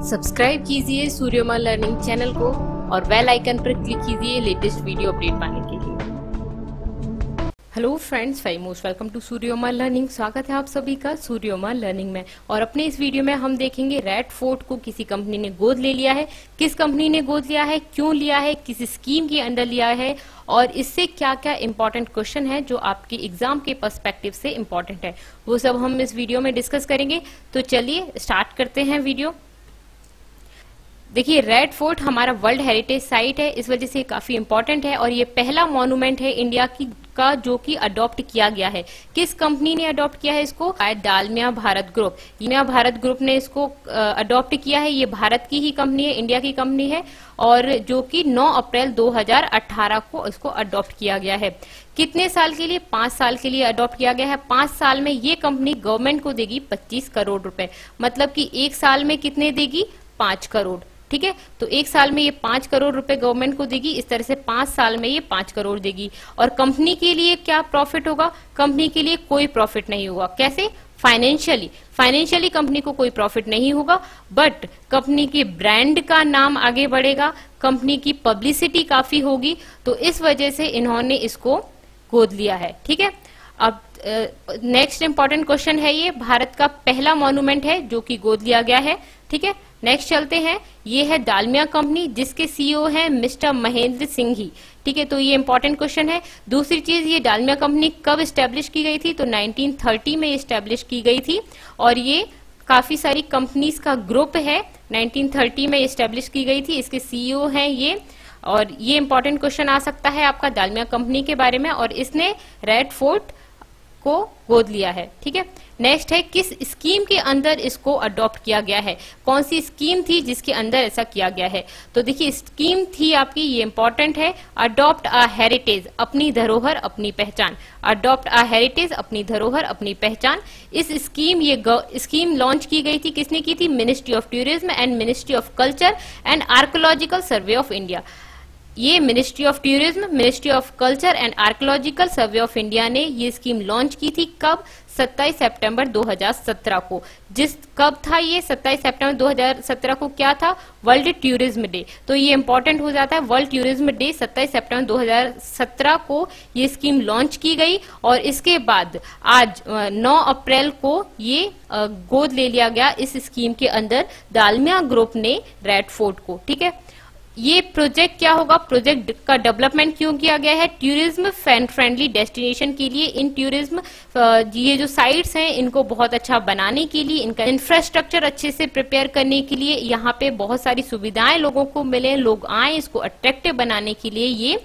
Subscribe कीजिए सूर्यमा learning channel को और बेल आइकन पर क्लिक कीजिए लेटेस्ट वीडियो अपडेट पाने के लिए। Hello friends, very most welcome to Suryama learning. स्वागत है आप सभी का सूर्यमा लर्निंग में। और अपने इस वीडियो में हम देखेंगे रेड फोर्ट को किसी कंपनी ने गोद ले लिया है, किस कंपनी ने गोद लिया है, क्यों लिया है, किस स्कीम के अंडर लिया है और इससे क्या क्या इंपॉर्टेंट क्वेश्चन है जो आपके एग्जाम के पर्सपेक्टिव से इंपॉर्टेंट है, वो सब हम इस वीडियो में डिस्कस करेंगे। तो चलिए स्टार्ट करते हैं वीडियो। देखिए, रेड फोर्ट हमारा वर्ल्ड हेरिटेज साइट है, इस वजह से काफी इंपॉर्टेंट है और ये पहला मॉन्यूमेंट है इंडिया का जो कि अडॉप्ट किया गया है। किस कंपनी ने अडॉप्ट किया है इसको? डालमिया भारत ग्रुप। डालमिया भारत ग्रुप ने इसको अडॉप्ट किया है। ये भारत की ही कंपनी है, इंडिया की कंपनी है और जो कि 9 अप्रैल 2018 को इसको अडॉप्ट किया गया है। कितने साल के लिए? 5 साल के लिए अडॉप्ट किया गया है। 5 साल में ये कंपनी गवर्नमेंट को देगी 25 करोड़ रुपए, मतलब कि एक साल में कितने देगी? 5 करोड़। ठीक है, तो एक साल में ये 5 करोड़ रुपए गवर्नमेंट को देगी। इस तरह से 5 साल में ये 5 करोड़ देगी। और कंपनी के लिए क्या प्रॉफिट होगा? कंपनी के लिए कोई प्रॉफिट नहीं होगा। कैसे? फाइनेंशियली कंपनी को कोई प्रॉफिट नहीं होगा, बट कंपनी के ब्रांड का नाम आगे बढ़ेगा, कंपनी की पब्लिसिटी काफी होगी, तो इस वजह से इन्होंने इसको गोद लिया है। ठीक है, अब नेक्स्ट इंपॉर्टेंट क्वेश्चन है, ये भारत का पहला मॉन्यूमेंट है जो कि गोद लिया गया है। ठीक है, नेक्स्ट चलते हैं। ये है डालमिया कंपनी जिसके सीईओ है मिस्टर महेंद्र सिंह ही। ठीक है, तो ये इंपॉर्टेंट क्वेश्चन है। दूसरी चीज, ये डालमिया कंपनी कब स्टैब्लिश की गई थी? तो 1930 में स्टैब्लिश की गई थी और ये काफी सारी कंपनीज का ग्रुप है। 1930 में स्टैब्लिश की गई थी, इसके सीईओ हैं ये। और ये इंपॉर्टेंट क्वेश्चन आ सकता है आपका डालमिया कंपनी के बारे में, और इसने रेड फोर्ट को गोद लिया है। ठीक है, नेक्स्ट है किस स्कीम के अंदर इसको अडॉप्ट किया गया है? कौन सी स्कीम थी जिसके अंदर ऐसा किया गया है? तो देखिए, स्कीम थी आपकी, ये इंपॉर्टेंट है, अडॉप्ट अ हेरिटेज, अपनी धरोहर अपनी पहचान। अडॉप्ट अ हेरिटेज, अपनी धरोहर अपनी पहचान। इस स्कीम स्कीम लॉन्च की गई थी, किसने की थी? Ministry of tourism and ministry of culture and archaeological survey of India. ये ministry of tourism, ministry of culture and archaeological survey of India ने ये स्कीम लॉन्च की थी। कब? 27 सितंबर 2017 को। कब था ये? 27 सितंबर 2017 को क्या था? World tourism day. तो ये इंपॉर्टेंट हो जाता है, वर्ल्ड टूरिज्म डे 27 सितंबर 2017 को ये स्कीम लॉन्च की गई और इसके बाद आज 9 अप्रैल को ये गोद ले लिया गया इस स्कीम के अंदर डालमिया ग्रुप ने रेड फोर्ट को। ठीक है, ये प्रोजेक्ट क्या होगा? प्रोजेक्ट का डेवलपमेंट क्यों किया गया है? टूरिज्म फ्रेंडली डेस्टिनेशन के लिए, इन टूरिज्म ये जो साइट्स हैं इनको बहुत अच्छा बनाने के लिए, इनका इंफ्रास्ट्रक्चर अच्छे से प्रिपेयर करने के लिए, यहाँ पे बहुत सारी सुविधाएं लोगों को मिले, लोग आए, इसको अट्रैक्टिव बनाने के लिए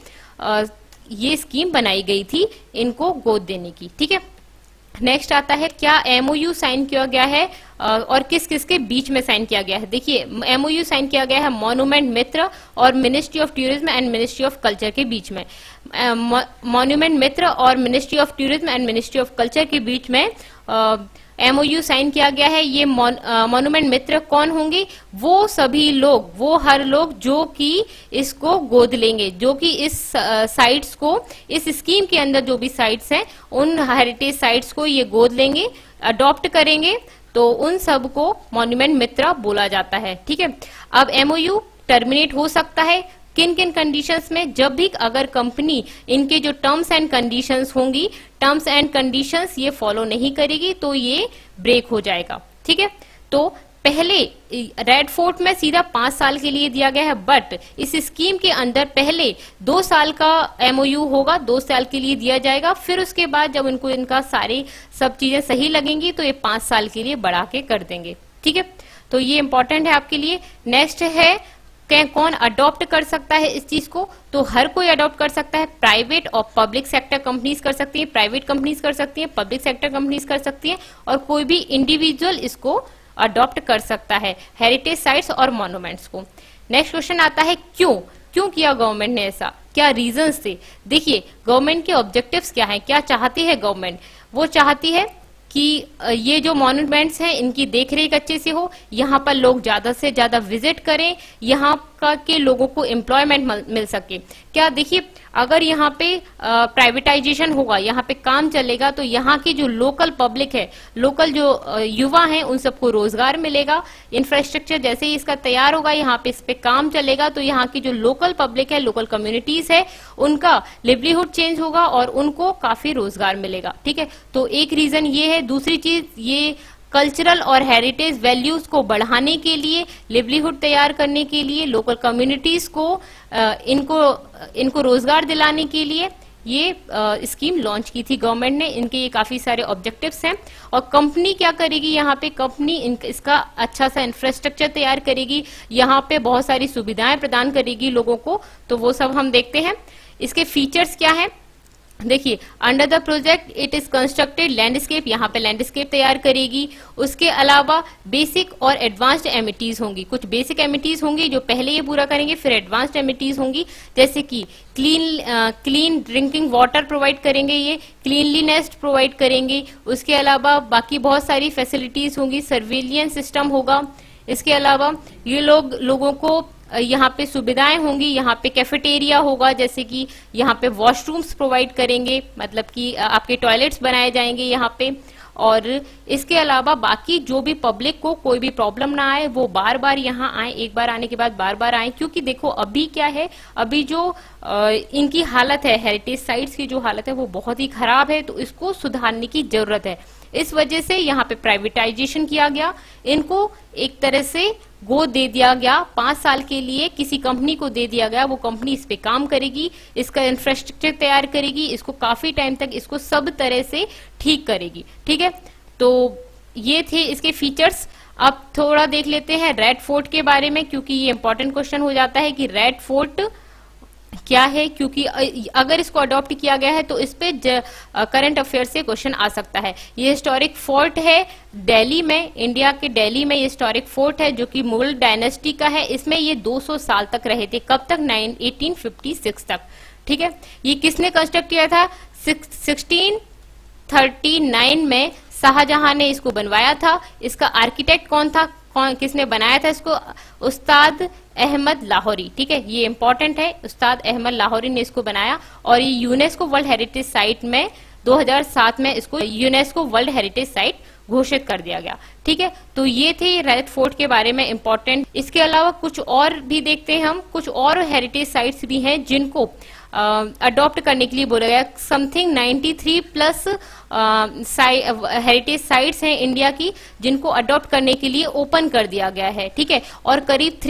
ये स्कीम बनाई गई थी इनको गोद देने की। ठीक है, नेक्स्ट आता है क्या एमओयू साइन किया गया है और किस किस के बीच में साइन किया गया है? देखिए, एमओयू साइन किया गया है मॉन्यूमेंट मित्र और ministry of tourism and ministry of culture के बीच में। मॉन्यूमेंट मित्र और ministry of tourism and ministry of culture के बीच में एमओयू साइन किया गया है। ये मॉन्यूमेंट मित्र कौन होंगे? वो सभी लोग, वो हर लोग जो कि इसको गोद लेंगे, जो कि इस साइट्स को, इस स्कीम के अंदर जो भी साइट्स हैं उन हेरिटेज साइट्स को ये गोद लेंगे, अडॉप्ट करेंगे, तो उन सब को मॉन्यूमेंट मित्र बोला जाता है। ठीक है, अब एमओयू टर्मिनेट हो सकता है किन किन कंडीशंस में? जब भी अगर कंपनी इनके जो टर्म्स एंड कंडीशंस होंगी, टर्म्स एंड कंडीशंस ये फॉलो नहीं करेगी तो ये ब्रेक हो जाएगा। ठीक है, तो पहले रेड फोर्ट में सीधा 5 साल के लिए दिया गया है, बट इस स्कीम के अंदर पहले 2 साल का एमओयू होगा, 2 साल के लिए दिया जाएगा, फिर उसके बाद जब उनको इनका सारी सब चीजें सही लगेंगी तो ये 5 साल के लिए बढ़ा के कर देंगे। ठीक है, तो ये इंपॉर्टेंट है आपके लिए। नेक्स्ट है कौन अडॉप्ट कर सकता है इस चीज को? तो हर कोई अडॉप्ट कर सकता है, प्राइवेट और पब्लिक सेक्टर कंपनीज कर सकती है, प्राइवेट कंपनीज कर सकती है, पब्लिक सेक्टर कंपनीज कर सकती है, और कोई भी इंडिविजुअल इसको अडॉप्ट कर सकता है, हेरिटेज साइट्स और मॉन्यूमेंट्स को। नेक्स्ट क्वेश्चन आता है क्यों किया गवर्नमेंट ने ऐसा, क्या रीजंस थे? देखिए, गवर्नमेंट के ऑब्जेक्टिव्स क्या है, क्या चाहती है गवर्नमेंट? वो चाहती है कि ये जो मॉन्यूमेंट्स हैं इनकी देखरेख अच्छे से हो, यहाँ पर लोग ज्यादा से ज्यादा विजिट करें, यहाँ के लोगों को एम्प्लॉयमेंट मिल सके। क्या देखिए, अगर यहाँ पे प्राइवेटाइजेशन होगा, यहाँ पे काम चलेगा, तो यहाँ की जो लोकल पब्लिक है, लोकल जो युवा हैं, उन सबको रोजगार मिलेगा। इंफ्रास्ट्रक्चर जैसे ही इसका तैयार होगा, यहाँ पे इस पे काम चलेगा, तो यहाँ की जो लोकल पब्लिक है, लोकल कम्युनिटीज है, उनका लिवलीहुड चेंज होगा और उनको काफी रोजगार मिलेगा। ठीक है, तो एक रीजन ये है। दूसरी चीज, ये कल्चरल और हेरिटेज वैल्यूज को बढ़ाने के लिए, लिवलीहुड तैयार करने के लिए, लोकल कम्युनिटीज को इनको रोजगार दिलाने के लिए ये स्कीम लॉन्च की थी गवर्नमेंट ने। इनके ये काफी सारे ऑब्जेक्टिव्स हैं। और कंपनी क्या करेगी, यहाँ पे कंपनी इसका अच्छा सा इंफ्रास्ट्रक्चर तैयार करेगी, यहाँ पे बहुत सारी सुविधाएं प्रदान करेगी लोगों को। तो वो सब हम देखते हैं। इसके फीचर्स क्या है, देखिए, under the project it is constructed landscape, यहाँ पे लैंडस्केप तैयार करेगी। उसके अलावा बेसिक और एडवांस्ड एमिटीज होंगी। कुछ बेसिक एमिटीज होंगी जो पहले ये पूरा करेंगे, फिर एडवांस्ड एमिटीज होंगी, जैसे कि क्लीन ड्रिंकिंग वाटर प्रोवाइड करेंगे, ये क्लीनलीनेस प्रोवाइड करेंगे। उसके अलावा बाकी बहुत सारी फैसिलिटीज होंगी, सर्विलियंस सिस्टम होगा। इसके अलावा ये लोगों को यहाँ पे सुविधाएं होंगी, यहाँ पे कैफेटेरिया होगा, जैसे कि यहाँ पे वॉशरूम्स प्रोवाइड करेंगे, मतलब कि आपके टॉयलेट्स बनाए जाएंगे यहाँ पे। और इसके अलावा बाकी जो भी पब्लिक को कोई भी प्रॉब्लम ना आए, वो बार बार यहाँ आए, एक बार आने के बाद बार बार आए। क्योंकि देखो, अभी क्या है, अभी जो इनकी हालत है, हेरिटेज साइट्स की जो हालत है, वो बहुत ही खराब है, तो इसको सुधारने की जरूरत है। इस वजह से यहाँ पे प्राइवेटाइजेशन किया गया, इनको एक तरह से गोद दे दिया गया, 5 साल के लिए किसी कंपनी को दे दिया गया। वो कंपनी इस पे काम करेगी, इसका इंफ्रास्ट्रक्चर तैयार करेगी, इसको काफी टाइम तक इसको सब तरह से ठीक करेगी। ठीक है, तो ये थे इसके फीचर्स। अब थोड़ा देख लेते हैं रेड फोर्ट के बारे में, क्योंकि ये इंपॉर्टेंट क्वेश्चन हो जाता है कि रेड फोर्ट क्या है। क्योंकि अगर इसको अडॉप्ट किया गया है तो इस पे करंट अफेयर से क्वेश्चन आ सकता है। ये हिस्टोरिक फोर्ट है दिल्ली में, इंडिया के दिल्ली में ये हिस्टोरिक फोर्ट है, जो कि मुगल डायनेस्टी का है। इसमें ये 200 साल तक रहे थे। कब तक? 1856 तक। ठीक है, ये किसने कंस्ट्रक्ट किया था? 1639 में शाहजहां ने इसको बनवाया था। इसका आर्किटेक्ट कौन था, किसने बनाया था इसको? उस्ताद अहमद लाहौरी। ठीक है, ये इंपॉर्टेंट है, उस्ताद अहमद लाहौरी ने इसको बनाया। और ये यूनेस्को वर्ल्ड हेरिटेज साइट में 2007 में इसको यूनेस्को वर्ल्ड हेरिटेज साइट घोषित कर दिया गया। ठीक है, तो ये थे रेड फोर्ट के बारे में इंपॉर्टेंट। इसके अलावा कुछ और भी देखते हैं हम, कुछ और हेरिटेज साइट्स भी हैं जिनको अडॉप्ट करने के लिए बोला गया। समथिंग 93 प्लस हेरिटेज साइट्स हैं इंडिया की, जिनको अडॉप्ट करने के लिए ओपन कर दिया गया है। ठीक है, और करीब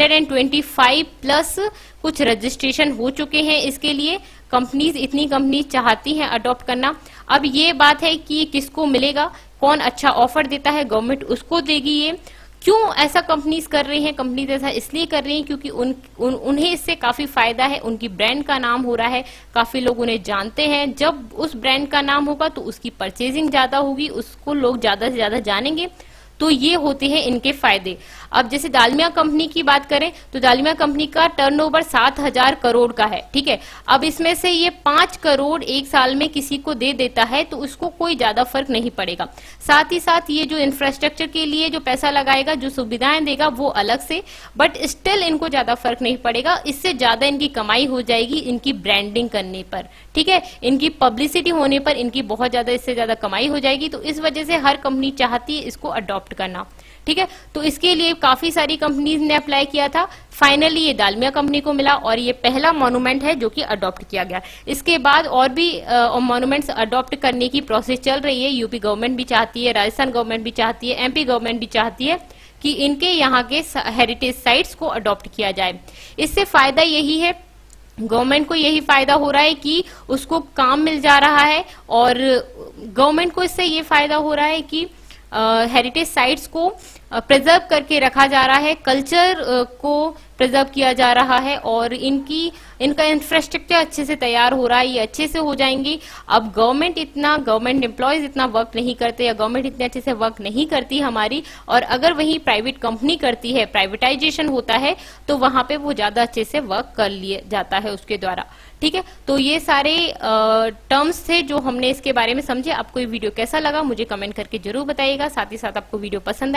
325 प्लस कुछ रजिस्ट्रेशन हो चुके हैं इसके लिए। इतनी कंपनीज चाहती हैं अडॉप्ट करना। अब ये बात है कि किसको मिलेगा, कौन अच्छा ऑफर देता है, गवर्नमेंट उसको देगी ये। क्यों ऐसा कंपनीज कर रही हैं? कंपनीज ऐसा इसलिए कर रही हैं क्योंकि उन्हें इससे काफी फायदा है, उनकी ब्रांड का नाम हो रहा है, काफी लोग उन्हें जानते हैं। जब उस ब्रांड का नाम होगा तो उसकी परचेजिंग ज्यादा होगी, उसको लोग ज्यादा से ज्यादा जानेंगे, तो ये होते हैं इनके फायदे। अब जैसे दालमिया कंपनी की बात करें तो दालमिया कंपनी का टर्नओवर 7000 करोड़ का है। ठीक है, अब इसमें से ये 5 करोड़ एक साल में किसी को दे देता है तो उसको कोई ज्यादा फर्क नहीं पड़ेगा। साथ ही साथ ये जो इंफ्रास्ट्रक्चर के लिए जो पैसा लगाएगा, जो सुविधाएं देगा, वो अलग से, बट स्टिल इनको ज्यादा फर्क नहीं पड़ेगा। इससे ज्यादा इनकी कमाई हो जाएगी इनकी ब्रांडिंग करने पर। ठीक है, इनकी पब्लिसिटी होने पर इनकी बहुत ज्यादा, इससे ज्यादा कमाई हो जाएगी। तो इस वजह से हर कंपनी चाहती है इसको अडॉप्ट करना। ठीक है, तो इसके लिए काफी सारी कंपनीज ने अप्लाई किया था। फाइनली ये दालमिया कंपनी को मिला और ये पहला मॉन्यूमेंट है जो कि अडॉप्ट किया गया। इसके बाद और भी मॉन्यूमेंट्स अडॉप्ट करने की प्रोसेस चल रही है। यूपी गवर्नमेंट भी चाहती है, राजस्थान गवर्नमेंट भी चाहती है, एमपी गवर्नमेंट भी चाहती है कि इनके यहाँ के हेरिटेज साइट्स को अडॉप्ट किया जाए। इससे फायदा यही है, गवर्नमेंट को यही फायदा हो रहा है कि उसको काम मिल जा रहा है, और गवर्नमेंट को इससे ये फायदा हो रहा है कि हेरिटेज साइट्स को प्रिजर्व करके रखा जा रहा है, कल्चर को प्रिजर्व किया जा रहा है, और इनका इंफ्रास्ट्रक्चर अच्छे से तैयार हो रहा है, ये अच्छे से हो जाएंगी। अब गवर्नमेंट एम्प्लॉयज इतना वर्क नहीं करते, या गवर्नमेंट इतने अच्छे से वर्क नहीं करती हमारी, और अगर वही प्राइवेट कंपनी करती है, प्राइवेटाइजेशन होता है, तो वहां पे वो ज्यादा अच्छे से वर्क कर लिया जाता है उसके द्वारा। ठीक है, तो ये सारे टर्म्स थे जो हमने इसके बारे में समझे। आपको ये वीडियो कैसा लगा मुझे कमेंट करके जरूर बताइएगा। साथ ही साथ आपको वीडियो पसंद आया है तो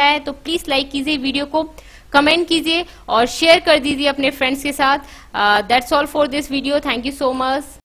प्लीज लाइक कीजिए वीडियो को, कमेंट कीजिए और शेयर कर दीजिए अपने फ्रेंड्स के साथ। That's all for this video. Thank you so much.